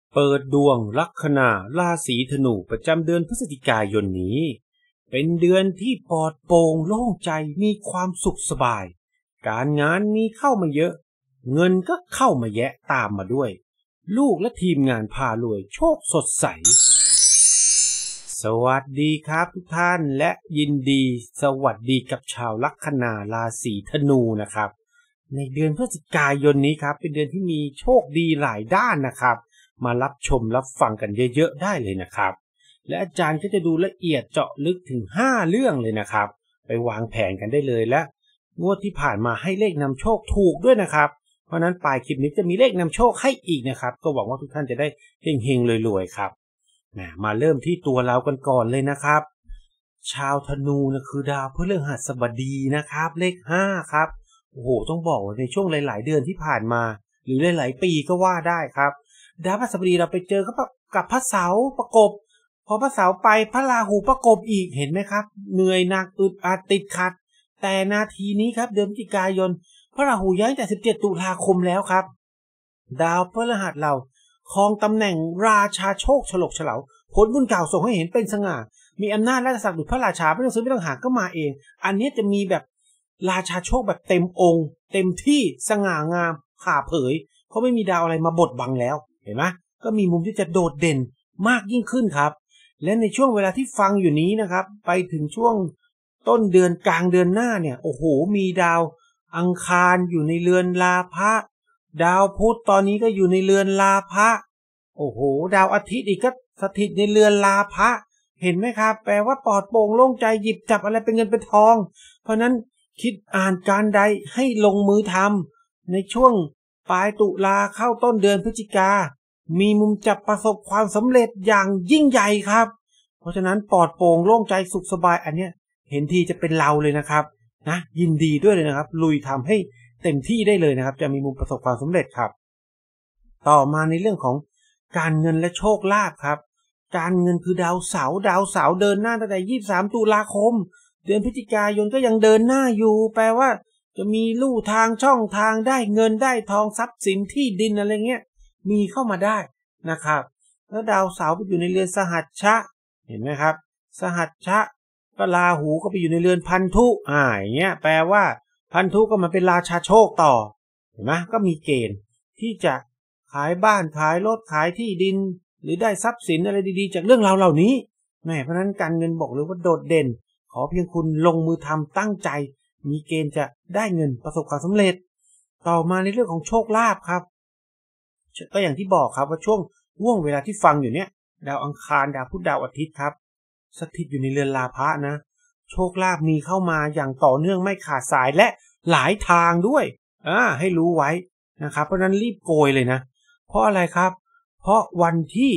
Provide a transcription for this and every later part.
เปิดดวงลัคนาราศีธนูประจำเดือนพฤศจิกายนนี้เป็นเดือนที่ปลอดโปร่งโล่งใจมีความสุขสบายการงานมีเข้ามาเยอะเงินก็เข้ามาแยะตามมาด้วยลูกและทีมงานพารวยโชคสดใสสวัสดีครับทุกท่านและยินดีสวัสดีกับชาวลัคนาราศีธนูนะครับในเดือนพฤศจิกายนนี้ครับเป็นเดือนที่มีโชคดีหลายด้านนะครับมารับชมรับฟังกันเยอะๆได้เลยนะครับและอาจารย์ก็จะดูละเอียดเจาะลึกถึง5เรื่องเลยนะครับไปวางแผนกันได้เลยและงวดที่ผ่านมาให้เลขนำโชคถูกด้วยนะครับเพราะนั้นปลายคลิปนี้จะมีเลขนำโชคให้อีกนะครับก็หวังว่าทุกท่านจะได้เฮงๆรวยๆครับมาเริ่มที่ตัวเรากันก่อนเลยนะครับชาวธนูนะคือดาวพฤหัสบดีนะครับเลข5ครับโอ้โหต้องบอกว่าในช่วงหลายๆเดือนที่ผ่านมาหรือหลายๆปีก็ว่าได้ครับดาวพฤหัสบดีเราไปเจอกับพระเสาร์ประกบพอพระเสาร์ไปพระราหูประกบอีกเห็นไหมครับเหนื่อยหนักอึดอัดติดขัดแต่นาทีนี้ครับเดือนพฤศจิกายนพระราหูย้ายแต่17ตุลาคมแล้วครับดาวพฤหัสเราครองตำแหน่งราชาโชคฉลกเฉลาผลบุญเก่าส่งให้เห็นเป็นสง่ามีอำนาจและศักดิ์ดุจพระราชาไม่ต้องซื้อไม่ต้องหาก็มาเองอันนี้จะมีแบบราชาโชคแบบเต็มองค์เต็มที่สง่างามผ่าเผยเพราะไม่มีดาวอะไรมาบดบังแล้วเห็นไหมก็มีมุมที่จะโดดเด่นมากยิ่งขึ้นครับและในช่วงเวลาที่ฟังอยู่นี้นะครับไปถึงช่วงต้นเดือนกลางเดือนหน้าเนี่ยโอ้โหมีดาวอังคารอยู่ในเรือนลาภะดาวพุธตอนนี้ก็อยู่ในเรือนลาภะโอ้โหดาวอาทิตย์อีกก็สถิตในเรือนลาภะเห็นไหมครับแปลว่าปลอดโปร่งโล่งใจหยิบจับอะไรเป็นเงินเป็นทองเพราะนั้นคิดอ่านการใดให้ลงมือทำในช่วงปลายตุลาเข้าต้นเดือนพฤศจิกามีมุมจับประสบความสำเร็จอย่างยิ่งใหญ่ครับเพราะฉะนั้นปลอดโปร่งโล่งใจสุขสบายอันเนี้ยเห็นทีจะเป็นเราเลยนะครับนะยินดีด้วยเลยนะครับลุยทำให้เต็มที่ได้เลยนะครับจะมีมุมประสบความสำเร็จครับต่อมาในเรื่องของการเงินและโชคลาภครับการเงินคือดาวเสาร์เดินหน้าตั้งแต่23ตุลาคมเดือนพฤศจิกายนก็ยังเดินหน้าอยู่แปลว่าจะมีลู่ทางช่องทางได้เงินได้ทองทรัพย์สินที่ดินอะไรเงี้ยมีเข้ามาได้นะครับแล้วดาวเสาร์ไปอยู่ในเรือนสหัชชะเห็นไหมครับสหัชชะก็ราหูก็ไปอยู่ในเรือนพันธุอย่างเงี้ยแปลว่าพันธุก็มาเป็นราชาโชคต่อเห็นไหมก็มีเกณฑ์ที่จะขายบ้านขายรถขายที่ดินหรือได้ทรัพย์สินอะไรดีๆจากเรื่องราวเหล่านี้เพราะฉะนั้นการเงินบอกเลยว่าโดดเด่นขอเพียงคุณลงมือทำตั้งใจมีเกณฑ์จะได้เงินประสบความสำเร็จต่อมาในเรื่องของโชคลาภครับก็อย่างที่บอกครับว่าช่วงห่วงเวลาที่ฟังอยู่เนี้ยดาวอังคารดาวพุธดาวอาทิตย์ครับสถิตอยู่ในเรือนลาภะนะโชคลาภมีเข้ามาอย่างต่อเนื่องไม่ขาดสายและหลายทางด้วยให้รู้ไว้นะครับเพราะนั้นรีบโกยเลยนะเพราะอะไรครับเพราะวันที่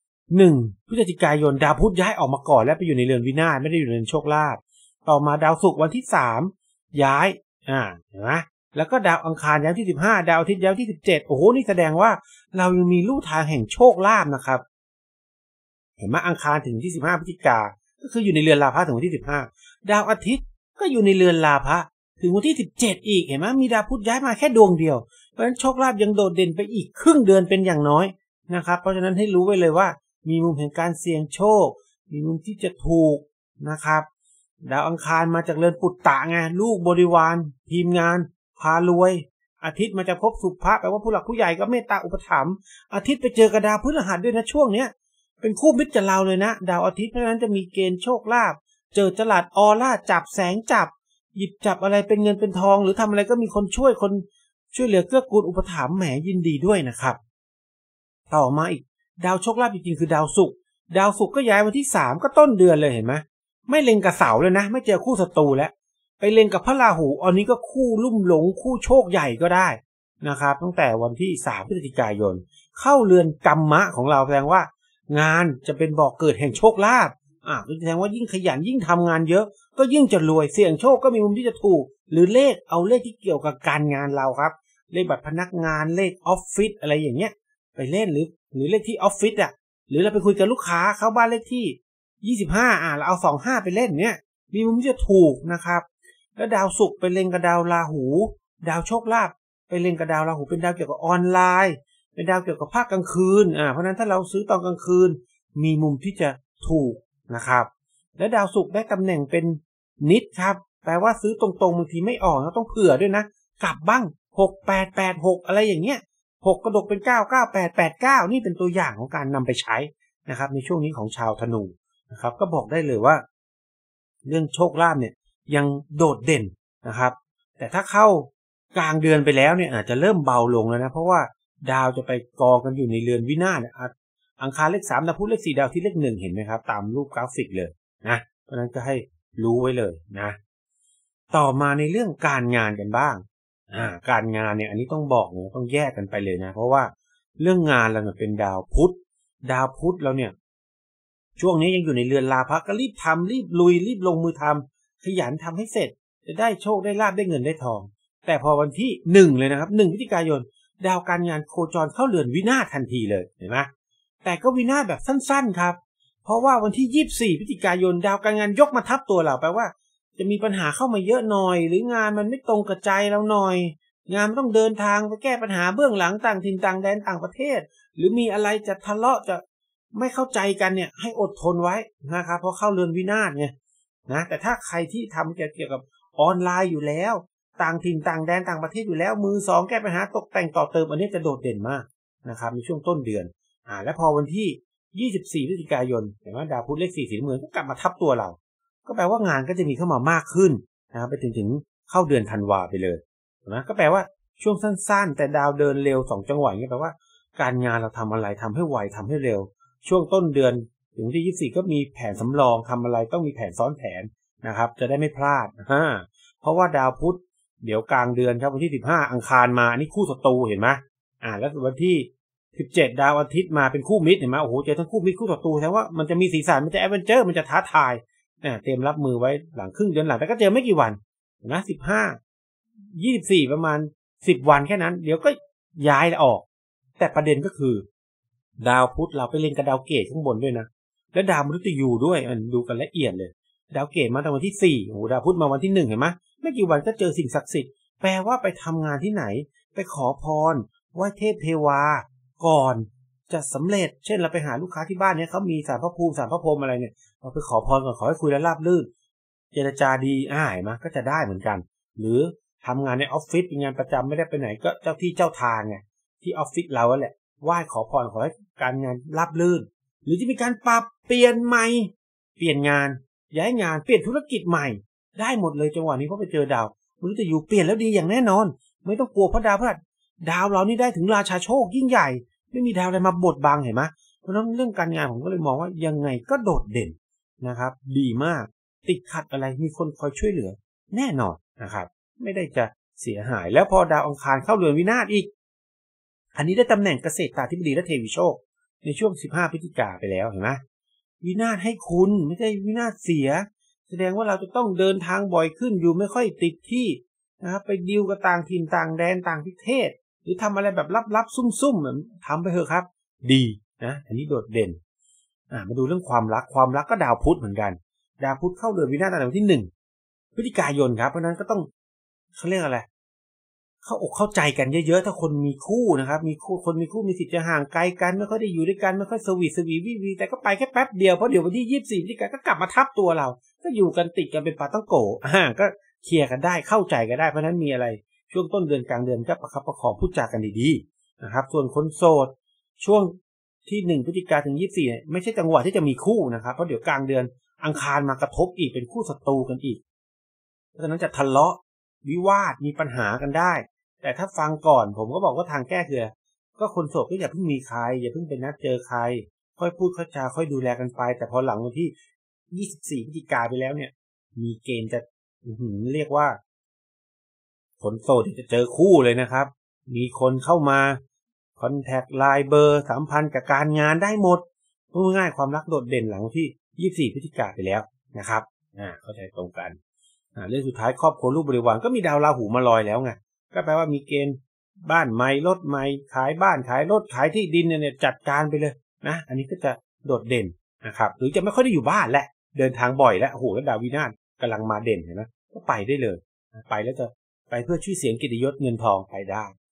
1พฤศจิกายนดาวพุธย้ายออกมาก่อนและไปอยู่ในเรือนวินาศไม่ได้อยู่ในเรือนโชคลาภต่อมาดาวศุกร์วันที่3ย้ายเห็นไหมแล้วก็ดาวอังคารย้ายที่15ดาวอาทิตย์ย้ายที่17โอ้โหนี่แสดงว่าเรายังมีลู่ทางแห่งโชคลาภนะครับเห็นไหมอังคารถึงที่15พฤศจิกาก็คืออยู่ในเรือนลาภะถึงวันที่15ดาวอาทิตย์ก็อยู่ในเรือนลาภะถึงวันที่17อีกเห็นไหมมีดาวพุธย้ายมาแค่ดวงเดียวเพราะฉะนั้นโชคลาภยังโดดเด่นไปอีกครึ่งเดือนเป็นอย่างน้อยนะครับเพราะฉะนั้นให้รู้ไว้เลยว่ามีมุมแห่งการเสี่ยงโชคมีมุมที่จะถูกนะครับดาวอังคารมาจากเรือนปุตตะไงลูกบริวารทีมงานพารวยอาทิตย์มาจากภพสุภะแปลว่าผู้หลักผู้ใหญ่ก็เมตตาอุปถัมภ์อาทิตย์ไปเจอกับดาวพฤหัสด้วยนะช่วงเนี้ยเป็นคู่มิตรกับเราเลยนะดาวอาทิตย์เพราะฉะนั้นจะมีเกณฑ์โชคลาภเจอจลัดออร่าจับแสงจับหยิบจับอะไรเป็นเงินเป็นทองหรือทำอะไรก็มีคนช่วยเหลือเกื้อกูลอุปถัมภ์แหมยินดีด้วยนะครับต่อมาอีกดาวโชคลาภจริงๆคือดาวศุกร์ก็ย้ายวันที่3ก็ต้นเดือนเลยเห็นไหมไม่เล็งกับเสาเลยนะไม่เจอคู่ศัตรูแล้วไปเล็งกับพระราหูอันนี้ก็คู่ลุ่มหลงคู่โชคใหญ่ก็ได้นะครับตั้งแต่วันที่3พฤศจิกายนเข้าเรือนกัมมะของเราแสดงว่างานจะเป็นบ่อกเกิดแห่งโชคลาภก็แสดงว่ายิ่งขยันยิ่งทำงานเยอะก็ยิ่งจะรวยเสี่ยงโชคก็มีมุมที่จะถูกหรือเลขเอาเลขที่เกี่ยวกับการงานเราครับเลขบัตรพนักงานเลขออฟฟิศอะไรอย่างเงี้ยไปเล่นหรือเลขที่ออฟฟิศหรือเราไปคุยกับลูกค้าเข้าบ้านเลขที่25เราเอา25ไปเล่นเนี่ยมีมุมที่จะถูกนะครับแล้วดาวศุกร์ไปเล็งกับดาวราหูดาวโชคลาภไปเล็งกับดาวราหูเป็นดาวเกี่ยวกับออนไลน์ไปเป็นดาวเกี่ยวกับภาคกลางคืนเพราะนั้นถ้าเราซื้อตอนกลางคืนมีมุมที่จะถูกนะครับและดาวศุกร์ได้ตำแหน่งเป็นนิดครับแปลว่าซื้อตรงๆบางทีไม่ออกเราต้องเผื่อด้วยนะกลับบ้าง6886อะไรอย่างเงี้ย6กระดกเป็น99889นี่เป็นตัวอย่างของการนำไปใช้นะครับในช่วงนี้ของชาวธนูนะครับก็บอกได้เลยว่าเรื่องโชคลาภเนี่ยยังโดดเด่นนะครับแต่ถ้าเข้ากลางเดือนไปแล้วเนี่ยอาจจะเริ่มเบาลงแล้วนะเพราะว่าดาวจะไปกองกันอยู่ในเรือนวินาศอังคารเลข3ดาวพุธเลข4ดาวที่เลข1เห็นไหมครับตามรูปกราฟิกเลยนะเพราะนั้นก็ให้รู้ไว้เลยนะต่อมาในเรื่องการงานกันบ้างการงานเนี่ยอันนี้ต้องบอกเนี่ยต้องแยกกันไปเลยนะเพราะว่าเรื่องงานเราเนี่ยเป็นดาวพุธเราเนี่ยช่วงนี้ยังอยู่ในเรือนราพะก็รีบทำรีบลุยรีบลงมือทำขยันทำให้เสร็จจะได้โชคได้ลาภได้เงินได้ทองแต่พอวันที่1เลยนะครับ1พฤศจิกายนดาวการงานโคจรเข้าเรือนวินาศทันทีเลยเห็นไหมแต่ก็วินาศแบบสั้นๆครับเพราะว่าวันที่24พฤศจิกายนดาวการงานยกมาทับตัวเราแปลว่าจะมีปัญหาเข้ามาเยอะหน่อยหรืองานมันไม่ตรงกับใจเราหน่อยงานมันต้องเดินทางไปแก้ปัญหาเบื้องหลังต่างถิ่นต่างแดนต่างประเทศหรือมีอะไรจะทะเลาะจะไม่เข้าใจกันเนี่ยให้อดทนไว้นะครับเพราะเข้าเรือนวินาศไงนะแต่ถ้าใครที่ทำเกี่ยวกับออนไลน์อยู่แล้วต่างถิ่นต่างแดนต่างประเทศอยู่แล้วมือ2แก้ปัญหาตกแต่งต่อเติมอันนี้จะโดดเด่นมากนะครับในช่วงต้นเดือนและพอวันที่24พฤศจิกายนเห็นไหมดาวพุธเลข4สีน้ำเงินก็กลับมาทับตัวเราก็แปลว่างานก็จะมีเข้ามามากขึ้นนะครับไปถึงเข้าเดือนธันวาไปเลยนะก็แปลว่าช่วงสั้นๆแต่ดาวเดินเร็ว2จังหวะนี้แปลว่าการงานเราทำอะไรทำให้ไวทำให้เร็วช่วงต้นเดือนถึงที่24ก็มีแผนสำรองทำอะไรต้องมีแผนซ้อนแผนนะครับจะได้ไม่พลาดเพราะว่าดาวพุธเดี๋ยวกลางเดือนครับวันที่15อังคารมาอันนี้คู่ศัตรูเห็นไหมแล้ววันที่17ดาวอาทิตย์มาเป็นคู่มิตรเห็นไหมโอ้โหเจอทั้งคู่มิตรคู่ศัตรูแสดงว่ามันจะมีสีสันมันจะแอดเวนเจอร์มันจะท้าทายเตรียมรับมือไว้หลังครึ่งเดือนหลังแต่ก็เจอไม่กี่วันนะ15 24ประมาณ10วันแค่นั้นเดี๋ยวก็ย้ายออกแต่ประเด็นก็คือดาวพุธเราไปเล่นกับดาวเกตข้างบนด้วยนะและดาวมฤตยูด้วยดูกันละเอียดเลยดาวเกตมาตั้งวันที่4โอ้โหดาวพุธมาวันที่1เห็นไหมไม่กี่วันก็เจอสิ่งศักดิ์สิทธิ์แปลว่าไปทำงานที่ไหนไปขอพรไหว้เทพเทวาก่อนจะสำเร็จเช่นเราไปหาลูกค้าที่บ้านเนี่ยเขามีศาลพระภูมิศาลพระพรหมอะไรเนี่ยเราไปขอพรก่อนขอให้คุยแล้วราบรื่นเจรจาดีเห็นไหมก็จะได้เหมือนกันหรือทำงานในออฟฟิศเป็นงานประจำไม่ได้ไปไหนก็เจ้าที่เจ้าทางไงที่ออฟฟิศเราแหละไหว้ขอพรขอให้การงานราบรื่นหรือจะมีการปรับเปลี่ยนใหม่เปลี่ยนงานย้ายงานเปลี่ยนธุรกิจใหม่ได้หมดเลยจังหวะนี้เพราะไปเจอดาวมฤตยูเปลี่ยนแล้วดีอย่างแน่นอนไม่ต้องกลัวเพราะดาวพฤหัสดาวเรานี่ได้ถึงราชาโชคยิ่งใหญ่ไม่มีดาวอะไรมาบดบังเห็นไหมเพราะฉะนั้นเรื่องการงานผมก็เลยมองว่ายังไงก็โดดเด่นนะครับดีมากติดขัดอะไรมีคนคอยช่วยเหลือแน่นอนนะครับไม่ได้จะเสียหายแล้วพอดาวอังคารเข้าเรือนวินาศอีกอันนี้ได้ตำแหน่งเกษตราธิบดีและเทวีโชคในช่วง15พฤศจิกาไปแล้วเห็นไหมวินาศให้คุณไม่ใช่วินาศเสียแสดงว่าเราจะต้องเดินทางบ่อยขึ้นอยู่ไม่ค่อยติดที่นะครับไปดีลกับต่างถิ่นต่างแดนต่างประเทศหรือทำอะไรแบบลับๆซุ่มๆทำไปเถอะครับดีนะอันนี้โดดเด่นมาดูเรื่องความรักก็ดาวพุธเหมือนกันดาวพุธเข้าเรือนวินาศในวันที่1พฤศจิกายนครับเพราะนั้นก็ต้องเขาเรียกอะไรเข้าอกเข้าใจกันเยอะๆถ้าคนมีคู่นะครับมีคู่มีสิทธิ์จะห่างไกลกันไม่ค่อยได้อยู่ด้วยกันไม่ค่อยสวีวิแต่ก็ไปแค่แป๊บเดียวเพราะเดี๋ยววันที่24พฤศจิกายนก็กลับมาทับตัวเราก็อยู่กันติดกันเป็นปาต้องโกก็เคลียร์กันได้เข้าใจกันได้เพราะนั้นมีอะไรช่วงต้นเดือนกลางเดือนก็ประคับประคองพูดจากันดีๆนะครับส่วนคนโสดช่วงที่1พฤศจิกายนถึง24เนี่ยไม่ใช่จังหวะที่จะมีคู่นะครับเพราะเดี๋ยวกลางเดือนอังคารมากระทบอีกเป็นคู่ศัตรูกันอีกเพราะฉะนั้นจะทะเลาะวิวาทมีปัญหากันได้แต่ถ้าฟังก่อนผมก็บอกว่าทางแก้คือก็คนโสดก็อย่าเพิ่งมีใครอย่าเพิ่งไปนัดเจอใครค่อยพูดค่อยจาค่อยดูแลกันไปแต่พอหลังวันที่24พฤศจิกายนไปแล้วเนี่ยมีเกณฑ์จะเรียกว่าคนโสดจะเจอคู่เลยนะครับมีคนเข้ามาคอนแทคไลน์เบอร์สัมพันธ์กับการงานได้หมดพูดง่ายความรักโดดเด่นหลังที่24พฤศจิกายนไปแล้วนะครับเข้าใจตรงกันเรื่องสุดท้ายครอบครัวลูกบริวารก็มีดาวราหูมาลอยแล้วไงก็แปลว่ามีเกณฑ์บ้านใหม่รถใหม่ขายบ้านขายรถขายที่ดินเนี่ยจัดการไปเลยนะอันนี้ก็จะโดดเด่นนะครับหรือจะไม่ค่อยได้อยู่บ้านแหละเดินทางบ่อยแล้วโอ้โหแล้วดาววินาศกำลังมาเด่นเห็นไหมก็ไปได้เลยไปแล้วจะไปเพื่อชื่อเสียงเกียรติยศเงินทองไปได้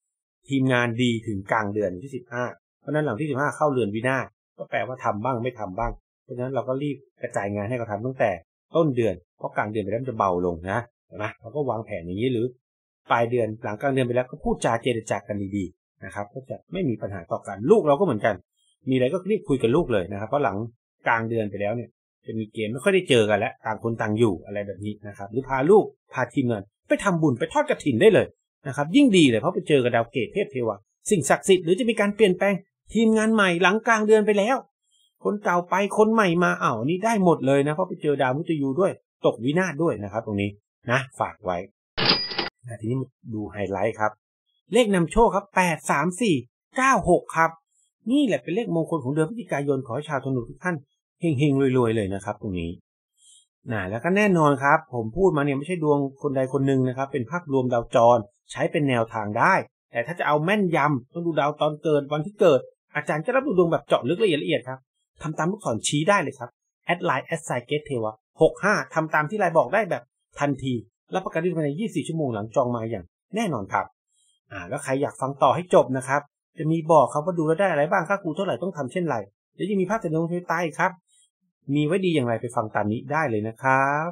ทีมงานดีถึงกลางเดือนที่15เพราะนั้นหลังที่15เข้าเรือนวินาศก็แปลว่าทำบ้างไม่ทำบ้างเพราะฉะนั้นเราก็รีบกระจายงานให้เขาทำตั้งแต่ต้นเดือนเพราะกลางเดือนไปแล้วมันจะเบาลงนะเห็นไหมเราก็วางแผนอย่างนี้หรือปลายเดือนหลังกลางเดือนไปแล้วก็พูดจาเจรจากันดีๆนะครับก็จะไม่มีปัญหาต่อกันลูกเราก็เหมือนกันมีอะไรก็รีบคุยกับลูกเลยนะครับเพราะหลังกลางเดือนไปแล้วเนี่ยจะมีเกณฑ์ไม่ค่อยได้เจอกันแล้วต่างคนต่างอยู่อะไรแบบนี้นะครับหรือพาลูกพาทีมงานไปทำบุญไปทอดกฐินได้เลยนะครับยิ่งดีเลยเพราะไปเจอกับดาวเกตเทพเทวาสิ่งศักดิ์สิทธิ์หรือจะมีการเปลี่ยนแปลงทีมงานใหม่หลังกลางเดือนไปแล้วคนเก่าไปคนใหม่มานี่ได้หมดเลยนะเพราะไปเจอดาวมุตยูด้วยตกวินาศด้วยนะครับตรงนี้นะฝากไว้ทีนี้มาดูไฮไลท์ครับเลขนำโชคครับ8 3 4 9 6ครับนี่แหละเป็นเลขมงคลของเดือนพฤศจิกายนขอให้ชาวธนูทุกท่านเฮงๆรวยๆเลยนะครับตรงนี้แล้วก็แน่นอนครับผมพูดมาเนี่ยไม่ใช่ดวงคนใดคนหนึ่งนะครับเป็นภาพรวมดาวจรใช้เป็นแนวทางได้แต่ถ้าจะเอาแม่นยำต้องดูดาวตอนเกิดวันที่เกิดอาจารย์จะรับดูดวงแบบเจาะลึกละเอียดครับทำตามลูกศรชี้ได้เลยครับแอดไลน์@@gatetheva 65ทำตามที่ไลน์บอกได้แบบทันทีรับประกันได้ภายใน24ชั่วโมงหลังจองมาอย่างแน่นอนครับแล้วใครอยากฟังต่อให้จบนะครับจะมีบอกครับว่าดูแล้วได้อะไรบ้างค่าครูเท่าไหร่ต้องทำเช่นไรและยังมีภาพจากดวงดาวใต้ครับมีไว้ดีอย่างไรไปฟังตามนี้ได้เลยนะครับ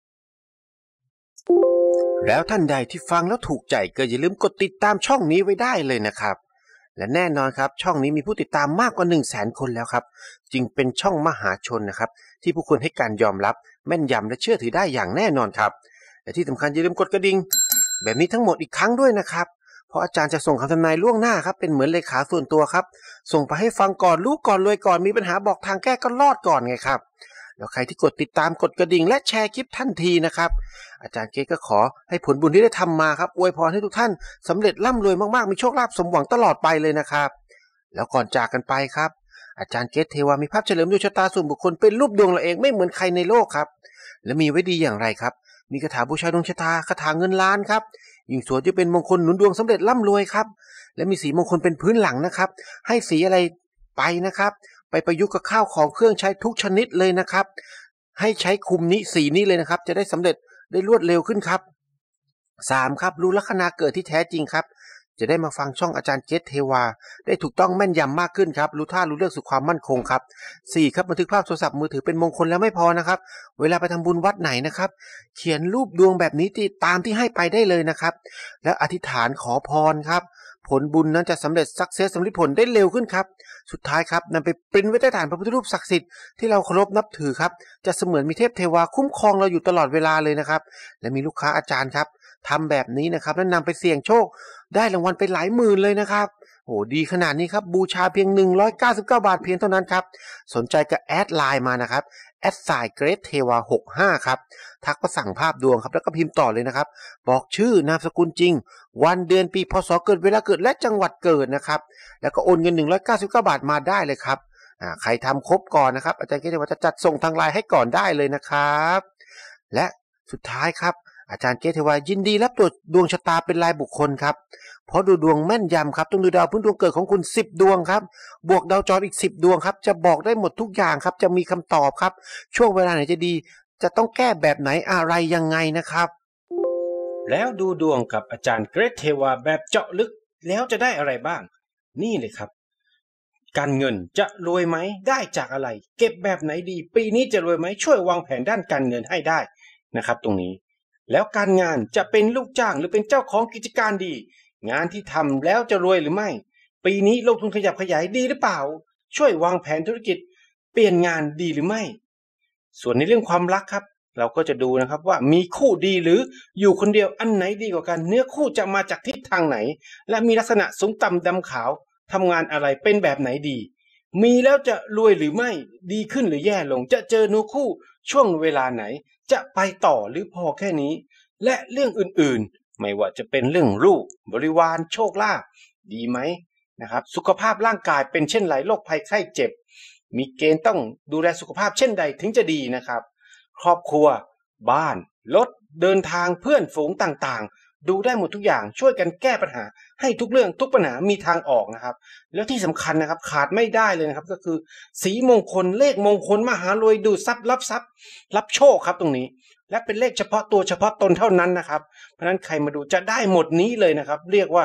แล้วท่านใดที่ฟังแล้วถูกใจก็อย่าลืมกดติดตามช่องนี้ไว้ได้เลยนะครับและแน่นอนครับช่องนี้มีผู้ติดตามมากกว่า 100,000 คนแล้วครับจึงเป็นช่องมหาชนนะครับที่ผู้คนให้การยอมรับแม่นยำและเชื่อถือได้อย่างแน่นอนครับและที่สำคัญอย่าลืมกดกระดิ่งแบบนี้ทั้งหมดอีกครั้งด้วยนะครับเพราะอาจารย์จะส่งคำทำนายล่วงหน้าครับเป็นเหมือนเลขาส่วนตัวครับส่งไปให้ฟังก่อนรู้ก่อนรวยก่อนมีปัญหาบอกทางแก้ก็รอดก่อนไงครับแล้วใครที่กดติดตามกดกระดิ่งและแชร์คลิปทันทีนะครับอาจารย์เกตก็ขอให้ผลบุญที่ได้ทำมาครับอวยพรให้ทุกท่านสำเร็จร่ำรวยมากๆมีโชคลาภสมหวังตลอดไปเลยนะครับแล้วก่อนจากกันไปครับอาจารย์เกตเทวามีภาพเฉลิมดวงชะตาส่วนบุคคลเป็นรูปดวงเราเองไม่เหมือนใครในโลกครับและมีไว้ดีอย่างไรครับมีคาถาบูชาดวงชะตาคาถาเงินล้านครับยิ่งสวยจะเป็นมงคลหนุนดวงสำเร็จร่ำรวยครับและมีสีมงคลเป็นพื้นหลังนะครับให้สีอะไรไปนะครับไปประยุกต์กับข้าวของเครื่องใช้ทุกชนิดเลยนะครับให้ใช้คุมนี้สีนี้เลยนะครับจะได้สำเร็จได้รวดเร็วขึ้นครับ3ครับรู้ลัคนาเกิดที่แท้จริงครับจะได้มาฟังช่องอาจารย์เกตเทวาได้ถูกต้องแม่นยำมากขึ้นครับรู้ท่ารู้เรื่องสู่ความมั่นคงครับ4ครับบันทึกภาพโทรศัพท์มือถือเป็นมงคลแล้วไม่พอนะครับเวลาไปทำบุญวัดไหนนะครับเขียนรูปดวงแบบนี้ตามที่ให้ไปได้เลยนะครับแล้วอธิษฐานขอพรครับผลบุญนั้นจะสำเร็จสักเซสสำเร็จผลได้เร็วขึ้นครับสุดท้ายครับนำไปปริ้นไว้ใต้ฐานพระพุทธรูปศักดิ์สิทธิ์ที่เราเคารพนับถือครับจะเสมือนมีเทพเทวาคุ้มครองเราอยู่ตลอดเวลาเลยนะครับและมีลูกค้าอาจารย์ครับทำแบบนี้นะครับแล้วนำไปเสี่ยงโชคได้รางวัลไปหลายหมื่นเลยนะครับโอ้ดีขนาดนี้ครับบูชาเพียง199 บาทเพียงเท่านั้นครับสนใจก็แอดไลน์มานะครับ@gatetheva65ครับทักมาสั่งภาพดวงครับแล้วก็พิมพ์ต่อเลยนะครับบอกชื่อนามสกุลจริงวันเดือนปีพศเกิดเวลาเกิดและจังหวัดเกิดนะครับแล้วก็โอนเงิน199 บาทมาได้เลยครับใครทำครบก่อนนะครับอาจารย์เกตว่าจะจัดส่งทางไลน์ให้ก่อนได้เลยนะครับและสุดท้ายครับอาจารย์เกตเทวายินดีรับตรวจดวงชะตาเป็นรายบุคคลครับเพราะดูดวงแม่นยำครับต้องดูดาวพื้นดวงเกิดของคุณ10 ดวงครับบวกดาวจรอีก10 ดวงครับจะบอกได้หมดทุกอย่างครับจะมีคำตอบครับช่วงเวลาไหนจะดีจะต้องแก้แบบไหนอะไรยังไงนะครับแล้วดูดวงกับอาจารย์เกรทเทวาแบบเจาะลึกแล้วจะได้อะไรบ้างนี่เลยครับการเงินจะรวยไหมได้จากอะไรเก็บแบบไหนดีปีนี้จะรวยไหมช่วยวางแผนด้านการเงินให้ได้นะครับตรงนี้แล้วการงานจะเป็นลูกจ้างหรือเป็นเจ้าของกิจการดีงานที่ทำแล้วจะรวยหรือไม่ปีนี้ลงทุนขยับขยายดีหรือเปล่าช่วยวางแผนธุรกิจเปลี่ยนงานดีหรือไม่ส่วนในเรื่องความรักครับเราก็จะดูนะครับว่ามีคู่ดีหรืออยู่คนเดียวอันไหนดีกว่ากันเนื้อคู่จะมาจากทิศทางไหนและมีลักษณะสูงต่ำดำขาวทำงานอะไรเป็นแบบไหนดีมีแล้วจะรวยหรือไม่ดีขึ้นหรือแย่ลงจะเจอเนื้อคู่ช่วงเวลาไหนจะไปต่อหรือพอแค่นี้และเรื่องอื่นๆไม่ว่าจะเป็นเรื่องลูกบริวารโชคลาภดีไหมนะครับสุขภาพร่างกายเป็นเช่นไรโรคภัยไข้เจ็บมีเกณฑ์ต้องดูแลสุขภาพเช่นใดถึงจะดีนะครับครอบครัวบ้านรถเดินทางเพื่อนฝูงต่างๆดูได้หมดทุกอย่างช่วยกันแก้ปัญหาให้ทุกเรื่องทุกปัญหามีทางออกนะครับแล้วที่สำคัญนะครับขาดไม่ได้เลยนะครับก็คือสีมงคลเลขมงคลมหารวยดูดทรัพย์รับโชคครับตรงนี้และเป็นเลขเฉพาะตัวเฉพาะตนเท่านั้นนะครับเพราะฉะนั้นใครมาดูจะได้หมดนี้เลยนะครับเรียกว่า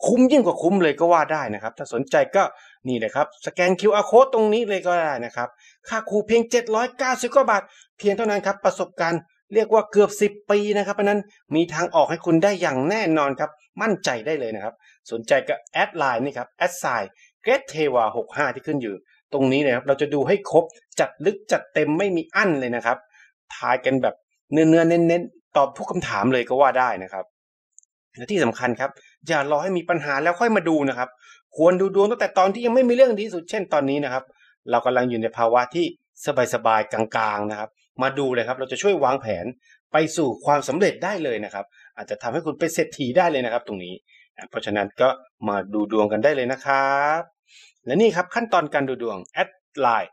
คุ้มยิ่งกว่าคุ้มเลยก็ว่าได้นะครับถ้าสนใจก็นี่เลยครับสแกน QR Code ตรงนี้เลยก็ได้นะครับค่าครูเพียง790กว่าบาทเพียงเท่านั้นครับประสบการณ์เรียกว่าเกือบ10ปีนะครับเพราะนั้นมีทางออกให้คุณได้อย่างแน่นอนครับมั่นใจได้เลยนะครับสนใจก็แอดไลน์นี่ครับ@greatteva65ที่ขึ้นอยู่ตรงนี้เลยครับเราจะดูให้ครบจัดลึกจัดเต็มไม่มีอั้นเลยนะครับทายกันแบบเนื้อเน้นๆตอบทุกคำถามเลยก็ว่าได้นะครับและที่สำคัญครับอย่ารอให้มีปัญหาแล้วค่อยมาดูนะครับควรดูดวงตั้งแต่ตอนที่ยังไม่มีเรื่องดีสุดเช่นตอนนี้นะครับเรากำลังอยู่ในภาวะที่สบายๆกลางๆนะครับมาดูเลยครับเราจะช่วยวางแผนไปสู่ความสำเร็จได้เลยนะครับอาจจะทำให้คุณเป็นเศรษฐีได้เลยนะครับตรงนี้เพราะฉะนั้นก็มาดูดวงกันได้เลยนะครับและนี่ครับขั้นตอนการดูดวงแอดไลน์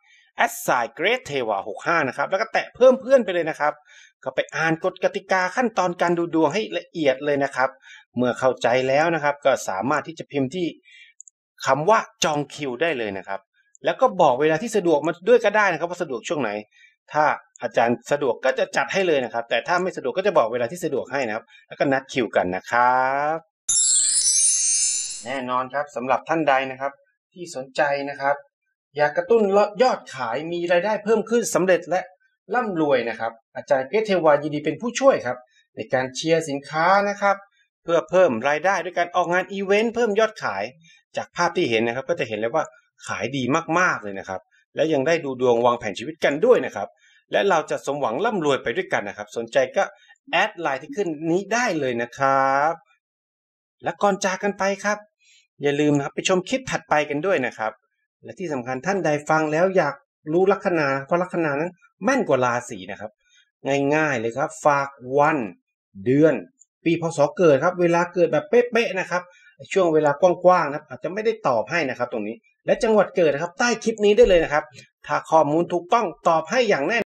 @greatteva65นะครับแล้วก็แตะเพิ่มเพื่อนไปเลยนะครับก็ไปอ่านกฎกติกาขั้นตอนการดูดวงให้ละเอียดเลยนะครับเมื่อเข้าใจแล้วนะครับก็สามารถที่จะพิมพ์ที่คำว่าจองคิวได้เลยนะครับแล้วก็บอกเวลาที่สะดวกมาด้วยก็ได้นะครับว่าสะดวกช่วงไหนถ้าอาจารย์สะดวกก็จะจัดให้เลยนะครับแต่ถ้าไม่สะดวกก็จะบอกเวลาที่สะดวกให้นะครับแล้วก็นัดคิวกันนะครับแน่นอนครับสำหรับท่านใดนะครับที่สนใจนะครับอยากกระตุ้นยอดขายมีรายได้เพิ่มขึ้นสำเร็จและร่ำรวยนะครับอาจารย์เกรทเทวายินดีเป็นผู้ช่วยครับในการเชียร์สินค้านะครับเพื่อเพิ่มรายได้ด้วยการออกงานอีเวนต์เพิ่มยอดขายจากภาพที่เห็นนะครับก็จะเห็นเลยว่าขายดีมากๆเลยนะครับและยังได้ดูดวงวางแผนชีวิตกันด้วยนะครับและเราจะสมหวังร่ำรวยไปด้วยกันนะครับสนใจก็แอดไลน์ที่ขึ้นนี้ได้เลยนะครับและก่อนจากกันไปครับอย่าลืมนะครับไปชมคลิปถัดไปกันด้วยนะครับและที่สำคัญท่านใดฟังแล้วอยากรู้ลัคนาเพราะลัคนานั้นแม่นกว่าราศีนะครับง่ายๆเลยครับฝากวันเดือนปีพศเกิดครับเวลาเกิดแบบเป๊ะๆนะครับช่วงเวลากว้างๆนะครับอาจจะไม่ได้ตอบให้นะครับตรงนี้และจังหวัดเกิดนะครับใต้คลิปนี้ได้เลยนะครับถ้าข้อมูลถูกต้องตอบให้อย่างแน่